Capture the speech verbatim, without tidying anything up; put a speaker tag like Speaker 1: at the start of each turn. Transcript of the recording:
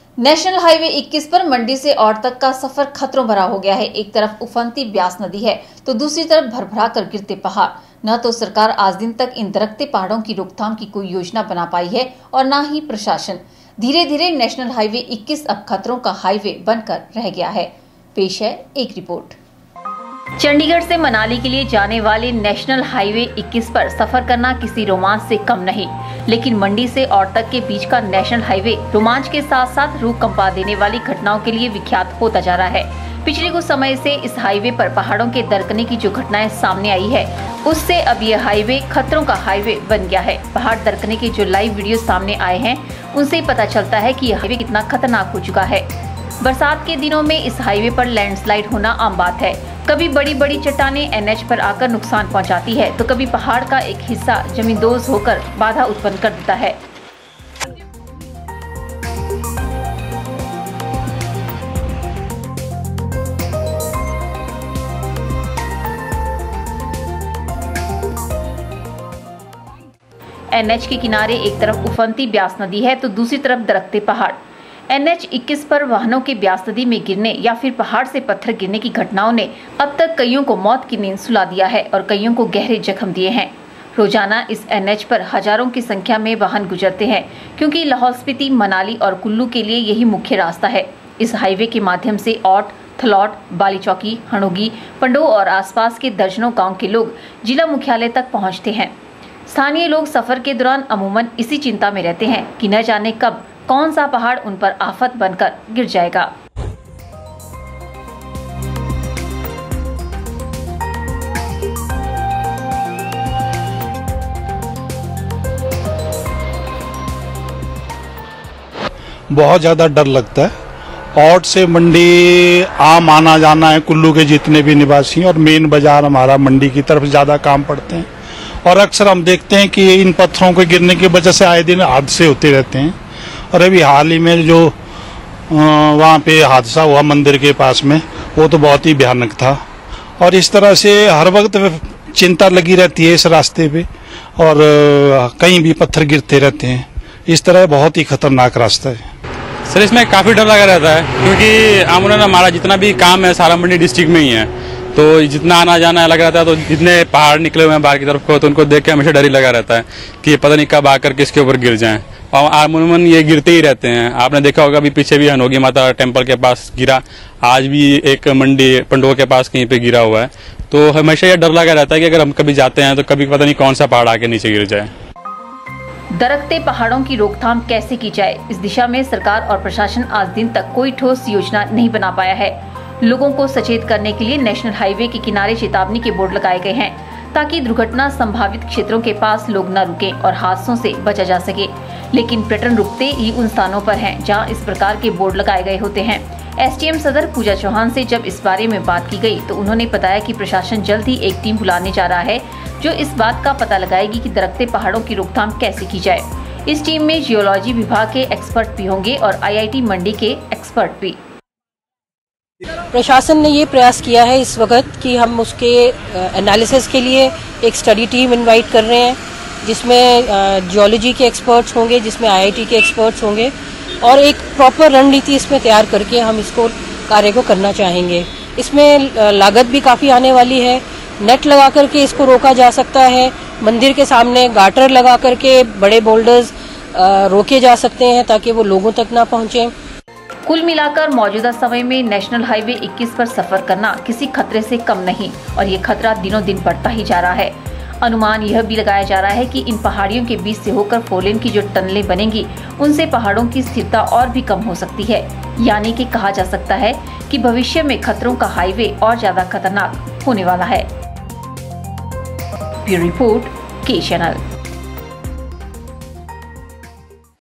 Speaker 1: National highway इक्कीस पर मंडी से और तक का सफर खतरों भरा हो गया है। एक तरफ उफनती ब्यास नदी है तो दूसरी तरफ भरभरा कर गिरते पहाड़। न तो सरकार आज दिन तक इन दरकते पहाड़ों की रोकथाम की कोई योजना बना पाई है और न ही प्रशासन। धीरे धीरे नेशनल हाईवे इक्कीस अब खतरों का हाईवे बनकर रह गया है। पेश है एक रिपोर्ट। चंडीगढ़ से मनाली के लिए जाने वाले नेशनल हाईवे इक्कीस पर सफर करना किसी रोमांच से कम नहीं, लेकिन मंडी से और तक के बीच का नेशनल हाईवे रोमांच के साथ साथ रूह कंपा देने वाली घटनाओं के लिए विख्यात होता जा रहा है। पिछले कुछ समय से इस हाईवे पर पहाड़ों के दरकने की जो घटनाएं सामने आई है, उससे अब ये हाईवे खतरों का हाईवे बन गया है। पहाड़ दरकने के जो लाइव वीडियो सामने आए हैं, उनसे पता चलता है कि यह हाईवे कितना खतरनाक हो चुका है। बरसात के दिनों में इस हाईवे पर लैंडस्लाइड होना आम बात है। कभी बड़ी बड़ी चट्टानें एनएच पर आकर नुकसान पहुंचाती है, तो कभी पहाड़ का एक हिस्सा जमींदोज होकर बाधा उत्पन्न कर देता है। एनएच के किनारे एक तरफ उफनती ब्यास नदी है तो दूसरी तरफ दरकते पहाड़। एनएच इक्कीस पर वाहनों के ब्यास नदी में गिरने या फिर पहाड़ से पत्थर गिरने की घटनाओं ने अब तक कईयों को मौत की नींद सुला दिया है और कईयों को गहरे जख्म दिए हैं। रोजाना इस एनएच पर हजारों की संख्या में वाहन गुजरते हैं, क्योंकि लाहौल स्पीति, मनाली और कुल्लू के लिए यही मुख्य रास्ता है। इस हाईवे के माध्यम से औट, थलौट, बालीचौकी, हणोगी, पंडो और आसपास के दर्जनों गाँव के लोग जिला मुख्यालय तक पहुँचते हैं। स्थानीय लोग सफर के दौरान अमूमन इसी चिंता में रहते हैं कि न जाने कब कौन सा पहाड़ उन पर आफत बनकर गिर जाएगा।
Speaker 2: बहुत ज्यादा डर लगता है। औट से मंडी आम आना जाना है, कुल्लू के जितने भी निवासी और मेन बाजार हमारा मंडी की तरफ ज्यादा काम पड़ते हैं और अक्सर हम देखते हैं कि इन पत्थरों के गिरने की वजह से आए दिन हादसे होते रहते हैं। और अभी हाल ही में जो वहाँ पे हादसा हुआ मंदिर के पास में, वो तो बहुत ही भयानक था। और इस तरह से हर वक्त चिंता लगी रहती है इस रास्ते पे और कहीं भी पत्थर गिरते रहते हैं। इस तरह बहुत ही खतरनाक रास्ता है।
Speaker 3: सर, इसमें काफी डर लगा रहता है, क्योंकि आमून हमारा जितना भी काम है सारा मंडी डिस्ट्रिक्ट में ही है, तो जितना आना जाना लगा रहता है। तो जितने पहाड़ निकले हुए हैं बाहर की तरफ को, तो उनको देख के हमेशा डर ही लगा रहता है कि पता नहीं कब आकर किसके ऊपर गिर जाएं। और आमूमन ये गिरते ही रहते हैं। आपने देखा होगा अभी पीछे भी हनोगी माता टेम्पल के पास गिरा, आज भी एक मंडी पंडो के पास कहीं पे गिरा हुआ है। तो हमेशा ये डर लगा रहता है कि अगर हम कभी जाते हैं तो कभी पता नहीं कौन सा पहाड़ आके नीचे गिर जाए।
Speaker 1: दरकते पहाड़ों की रोकथाम कैसे की जाए, इस दिशा में सरकार और प्रशासन आज दिन तक कोई ठोस योजना नहीं बना पाया है। लोगों को सचेत करने के लिए नेशनल हाईवे के किनारे चेतावनी के बोर्ड लगाए गए हैं, ताकि दुर्घटना संभावित क्षेत्रों के पास लोग न रुकें और हादसों से बचा जा सके। लेकिन पर्यटन रुकते ही उन स्थानों पर हैं जहां इस प्रकार के बोर्ड लगाए गए होते हैं। एसडीएम सदर पूजा चौहान से जब इस बारे में बात की गई, तो उन्होंने बताया कि प्रशासन जल्द ही एक टीम बुलाने जा रहा है, जो इस बात का पता लगाएगी कि दरकते पहाड़ों की रोकथाम कैसे की जाए। इस टीम में जियोलॉजी विभाग के एक्सपर्ट भी होंगे और आईआईटी मंडी के एक्सपर्ट भी।
Speaker 4: प्रशासन ने ये प्रयास किया है इस वक्त कि हम उसके एनालिसिस के लिए एक स्टडी टीम इनवाइट कर रहे हैं, जिसमें जियोलॉजी के एक्सपर्ट्स होंगे, जिसमें आईआईटी के एक्सपर्ट्स होंगे, और एक प्रॉपर रणनीति इसमें तैयार करके हम इसको कार्य को करना चाहेंगे। इसमें लागत भी काफ़ी आने वाली है। नेट लगा करके इसको रोका जा सकता है। मंदिर के सामने गाटर लगा करके बड़े बोल्डर्स रोके जा सकते हैं ताकि वो लोगों तक ना पहुँचें।
Speaker 1: कुल मिलाकर मौजूदा समय में नेशनल हाईवे इक्कीस पर सफर करना किसी खतरे से कम नहीं, और ये खतरा दिनों दिन बढ़ता ही जा रहा है। अनुमान यह भी लगाया जा रहा है कि इन पहाड़ियों के बीच से होकर फोरलेन की जो टनलें बनेंगी, उनसे पहाड़ों की स्थिरता और भी कम हो सकती है। यानी कि कहा जा सकता है कि भविष्य में खतरों का हाईवे और ज्यादा खतरनाक होने वाला है। ब्यूरो रिपोर्ट, के चैनल।